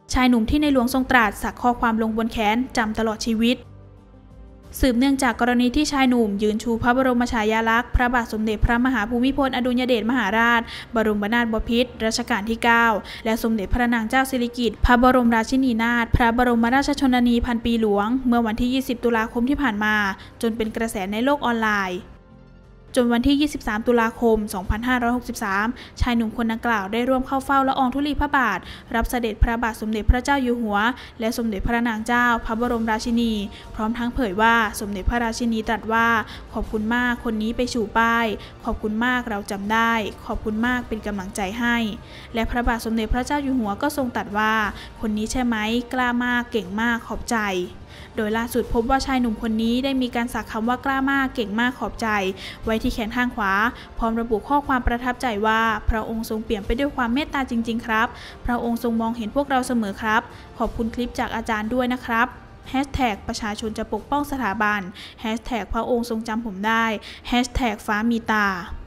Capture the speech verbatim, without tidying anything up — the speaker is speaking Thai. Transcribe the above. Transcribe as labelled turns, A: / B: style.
A: ชายหนุ่มที่ในหลวงทรงตรัสสักข้อความลงบนแขนจำตลอดชีวิตสืบเนื่องจากกรณีที่ชายหนุ่มยืนชูพระบรมฉายาลักษณ์พระบาทสมเด็จพระมหาภูมิพลอดุลยเดชมหาราชบรมนาถบพิตรรัชกาลที่เก้าและสมเด็จพระนางเจ้าสิริกิติ์พระบรมราชินีนาถพระบรมราชชนนีพันปีหลวงเมื่อวันที่ยี่สิบตุลาคมที่ผ่านมาจนเป็นกระแสในโลกออนไลน์จนวันที่ยี่สิบสามตุลาคมสองพันห้าร้อยหกสิบสามชายหนุ่มคนดังกล่าวได้ร่วมเข้าเฝ้าละอองธุลีพระบาทรับเสด็จพระบาทสมเด็จพระเจ้าอยู่หัวและสมเด็จพระนางเจ้าพระบรมราชินีพร้อมทั้งเผยว่าสมเด็จพระราชินีตรัสว่าขอบคุณมากคนนี้ไปชูป้ายขอบคุณมากเราจำได้ขอบคุณมากเป็นกำลังใจให้และพระบาทสมเด็จพระเจ้าอยู่หัวก็ทรงตรัสว่าคนนี้ใช่ไหมกล้ามากเก่งมากขอบใจโดยล่าสุดพบว่าชายหนุ่มคนนี้ได้มีการสักคำว่ากล้ามากเก่งมากขอบใจไว้ที่แขนข้างขวาพร้อมระบุข้อความประทับใจว่าพระองค์ทรงเปี่ยมไปด้วยความเมตตาจริงๆครับพระองค์ทรงมองเห็นพวกเราเสมอครับขอบคุณคลิปจากอาจารย์ด้วยนะครับแฮชแท็กประชาชนจะปกป้องสถาบันแฮชแท็กพระองค์ทรงจำผมได้แฮชแท็กฟ้ามีตา